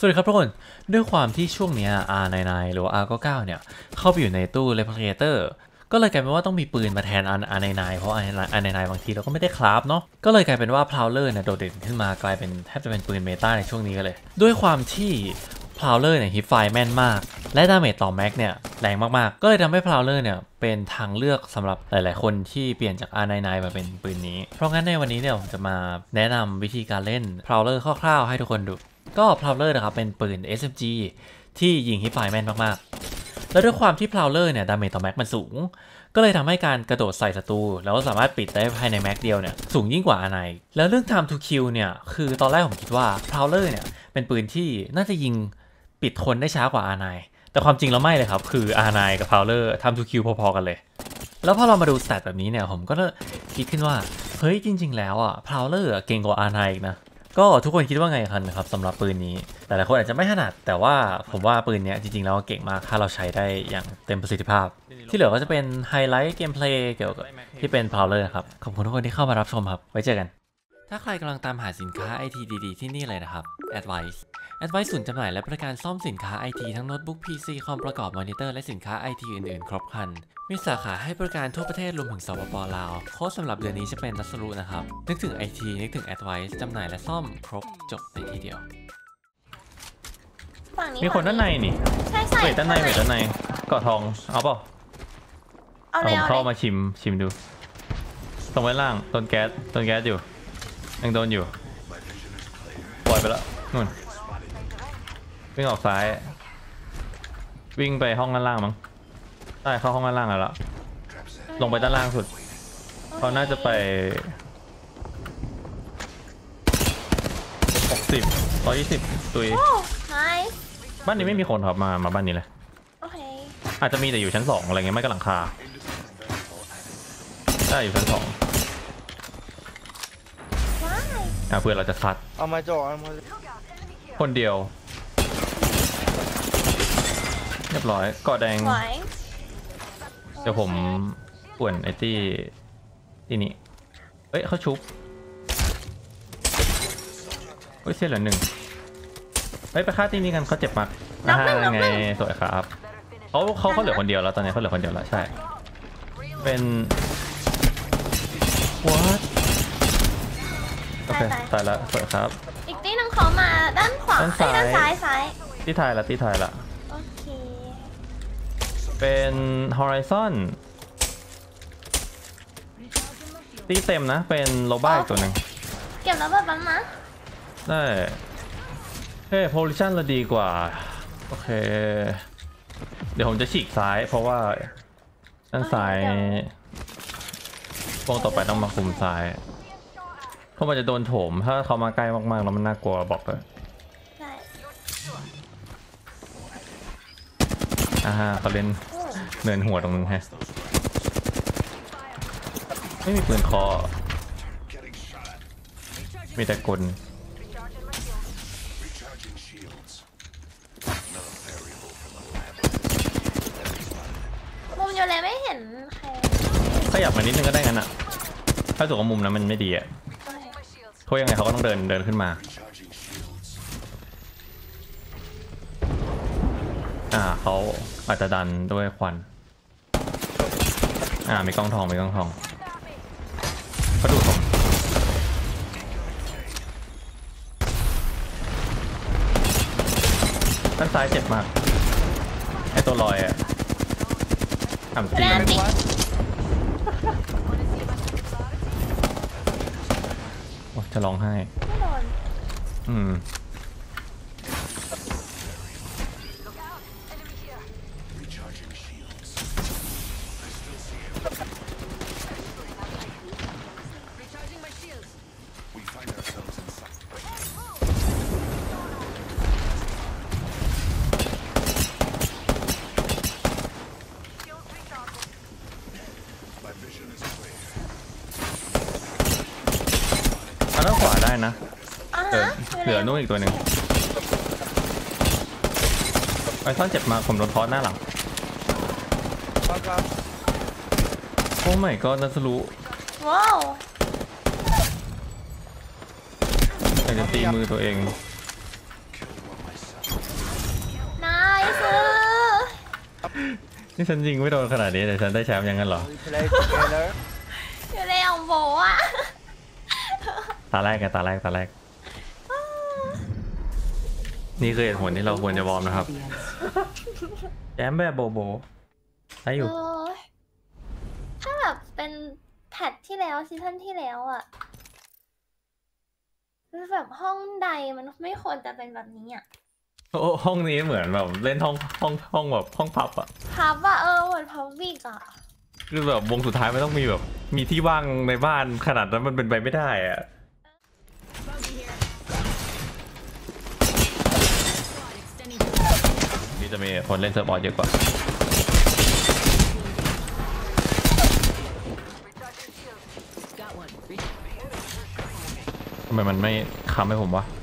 สวัสดีครับทุกคนด้วยความที่ช่วงนี้ R99 หรือว่า R99 เนี่ยเข้าไปอยู่ในตู้ Replicator ก็เลยกลายเป็นว่าต้องมีปืนมาแทน R99 เพราะ R99 บางทีเราก็ไม่ได้คราฟเนาะก็เลยกลายเป็นว่า Prowler เนี่ยโดดเด่นขึ้นมากลายเป็นแทบจะเป็นปืนเมตาในช่วงนี้เลยด้วยความที่ Prowler เนี่ยฮิปไฟแม่นมากและดาเมจต่อแม็กเนี่ยแรงมากๆก็เลยทำให้ Prowler เนี่ยเป็นทางเลือกสำหรับหลายๆคนที่เปลี่ยนจาก R99 มาเป็นปืนนี้เพราะงั้นในวันนี้เนี่ยผมจะมาแนะนำวิธีการเล่น Prowler คร่าวๆให้ทุกคนดูก็ Prowler นะครับเป็นปืน SMG ที่ยิงฮิปไฟแม่นมากๆแล้วด้วยความที่ Prowler เนี่ยดาเมจต่อแม็กมันสูงก็เลยทำให้การกระโดดใส่ศัตรูแล้วสามารถปิดได้ภายในแม็กเดียวเนี่ยสูงยิ่งกว่า R9 แล้วเรื่อง Time to Kill เนี่ยคือตอนแรกผมคิดว่า Prowler เนี่ยเป็นปืนที่น่าจะยิงปิดคนได้ช้ากว่า R9 แต่ความจริงแล้วไม่เลยครับคือ R9 กับ Prowler Time to Kill พอๆกันเลยแล้วพอเรามาดูสแตทแบบนี้เนี่ยผมก็คิดขึ้นว่าเฮ้ยจริงๆแล้วProwler เก่งกว่า R9 อีกนะก็ทุกคนคิดว่าไงกันครับสำหรับปืนนี้แต่หลายคนอาจจะไม่ถนัดแต่ว่าผมว่าปืนนี้จริงๆแล้วเก่งมากถ้าเราใช้ได้อย่างเต็มประสิทธิภาพที่เหลือก็จะเป็นไฮไลท์เกมเพลย์เกี่ยวกับที่เป็น Prowler ครับขอบคุณทุกคนที่เข้ามารับชมครับไว้เจอกันถ้าใครกำลังตามหาสินค้า IT ดีๆที่นี่เลยนะครับ Advice ศูนย์จำหน่ายและบริการซ่อมสินค้า IT ทั้งโน้ตบุ๊ก PC คอมประกอบมอนิเตอร์และสินค้า IT อื่นๆครบครันมีสาขาให้บริการทั่วประเทศรวมถึงสปป.ลาวโค้ดสำหรับเดือนนี้จะเป็นนัสรุนะครับนึกถึง IT นึกถึง Advice จำหน่ายและซ่อมครบจบในที่เดียวมีคนด้านในนี่ใช่เวทด้านในเกาะทองเอาเปล่าเอาผมเข้ามาชิมดูตรงไว้ล่างต้นแก๊สอยู่ยังโดนอยู่ปล่อยไปแล้วนู่นวิ่งออกซ้ายวิ่งไปห้องด้านล่างมั้งใช่เข้าห้องด้านล่างแล้วลงไปด้านล่างสุดเขาน่าจะไป60 120ตุยบ้านนี้ไม่มีคนครับมาบ้านนี้เลยอาจจะมีแต่อยู่ชั้น2อะไรเงี้ยไม่ก็หลังคาได้อยู่ชั้น2เพื่อเราจะคัดเอามาจ่อคนเดียวเรียบร้อยเกาะแดงเดี๋ยวผมป่วนไอ้ที่นี่เฮ้ยเขาชุบเฮ้ยเสียเหลือ1เฮ้ยไปฆ่าที่นี่กันเขาเจ็บมากไงสวยครับเขาเหลือคนเดียวแล้วตอนนี้เขาเหลือคนเดียวแล้วใช่เป็น what โอเคตายแล้วสวยครับอีกตีนึงเขามาด้านขวาด้านซ้ายที่ถ่ายละโอเคเป็น Horizon ตีเต็มนะเป็นโลบ้าอีกตัวหนึ่งเก็บแล้วแบบนั้นนะได้เฮ้ย position เราดีกว่าโอเคเดี๋ยวผมจะฉีกซ้ายเพราะว่าด้านซ้ายวงต่อไปต้องมาคุมซ้ายเพราะมันจะโดนโถมถ้าเขามาใกล้มากๆแล้วมันน่ากลัวบอกเลยเขาเล่นเนินหัวตรงนึงฮะไม่มีปืนคอมีแต่กลมุมอยู่เลยไม่เห็นใครขยับมานิดนึงก็ได้งั้นอ่ะถ้าถูกมุมนั้นมันไม่ดีอ่ะเพราะยังไงเขาก็ต้องเดินขึ้นมาเขาอาจจะดันด้วยควันมีกล้องทองเขาดูผมด้านซ้ายเจ็บมากไอตัวลอยตีจะร้องไห้ด้านขวาได้นะเหลือนู่นอีกตัวหนึ่งไอซ่อนเจ็บมาผมโดนทอสหน้าหลังโอ้ไม่ก็นัสรู้ว้าวอยากจะตีมือตัวเองนี่ฉันยิงไม่โดนขนาดนี้แต่ฉันได้แชมป์อย่างนั้นเหรอ We play together. อยู่ในของโบอะตาแรกไงตาแรกนี่คือเหตุผลที่เราควรจะวอร์มนะครับแจมแบบโบได้อยู่ถ้าแบบเป็นแพทที่แล้วซีซั่นที่แล้วอะคือแบบห้องใดมันไม่ควรจะเป็นแบบนี้อะโอ้ห้องนี้เหมือนแบบเล่นห้องแบบห้องพับอะพับอะเหมือนพับวิกอะคือแบบวงสุดท้ายมันต้องมีแบบมีที่ว่างในบ้านขนาดนั้นมันเป็นไปไม่ได้อะนี่จะมีคนเล่นเซิร์ฟบอร์ดเยอะกว่าทำไมมันไม่ค้ำให้ผมวะ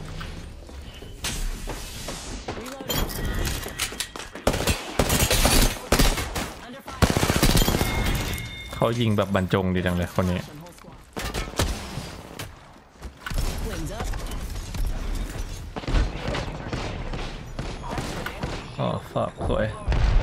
เขายิงแบบบรรจงดีจังเลยคนนี้อ๋อฝากสวย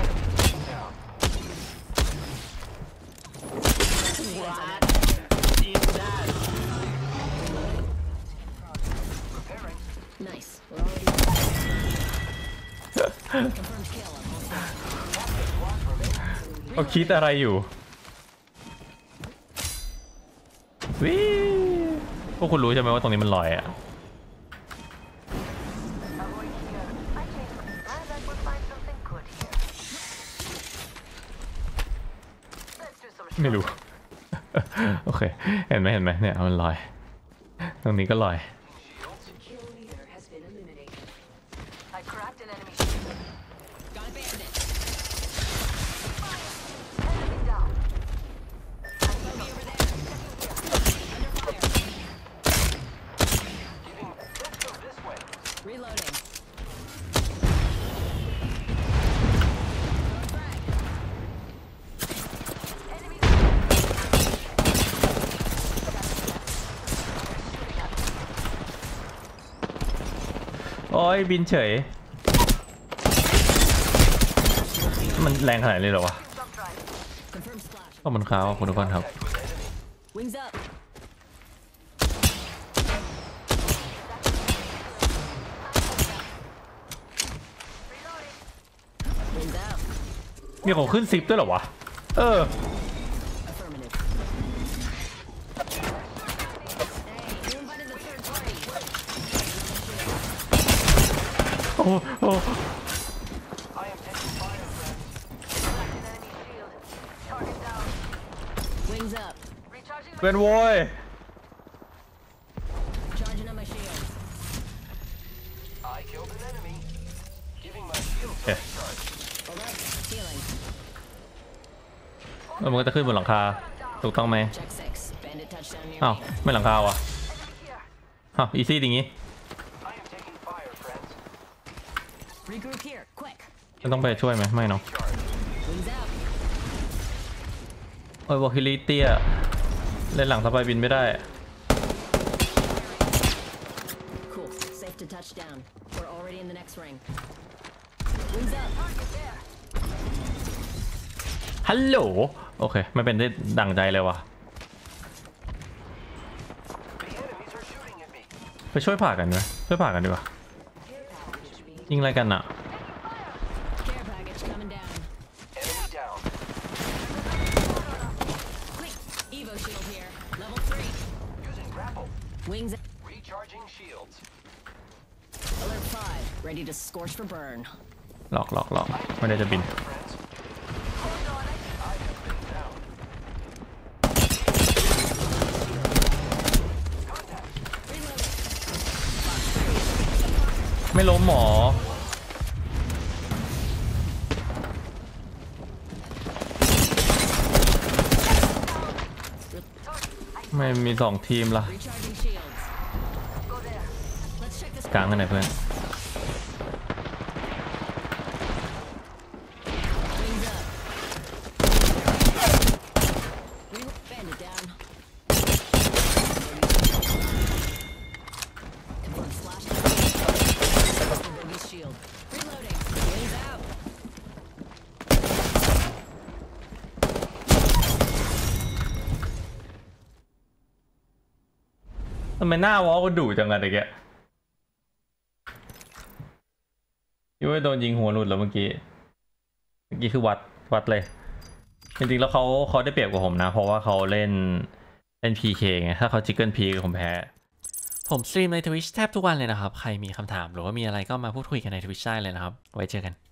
เขาคิดอะไรอยู่วิพวกคุณรู้ใช่ไหมว่าตรงนี้มันลอยอ่ะไม่รู้ โอเคเห็นไหมเนี่ยมันลอยตรงนี้ก็ลอยโอ้ยบินเฉยมันแรงขนาดนี้เหรอวะขอบคุณครับขอบคุณทุกคนครับมีของขึ้นซิปด้วยเหรอวะโอ้เป็นโว้ยแล้วมันก็จะขึ้นบนหลังคาถูกต้องไหมอ้าวไม่หลังคาว่ะอ้าวอีซี่อย่างงี้จะต้องไปช่วยไหมไม่เนาะโอ้ยวอลคิลิเตียเล่นหลังสบายบินไม่ได้ฮัลโหลโอเคไม่เป็นได้ดังใจเลยว่ะไปช่วยผ่ากันไหมช่วยผ่ากันดีกว่ายิงอะไรกันอะหลอกไม่ได้จะบินไม่ล้มหมอไม่มี2 ทีมล่ะกลางกันไหนเพื่อนทำไมหน้าวอลก็ดุจังอะเด็กอะคิดว่าโดนยิงหัวหลุดแล้วเมื่อกี้คือวัดเลยจริงๆแล้วเขาได้เปรียบกว่าผมนะเพราะว่าเขาเล่น PK ไงถ้าเขาจิกเกิลพีผมแพ้ผมสตรีมใน Twitch แทบทุกวันเลยนะครับใครมีคำถามหรือว่ามีอะไรก็มาพูดคุยกันใน Twitch ได้เลยนะครับไว้เจอกัน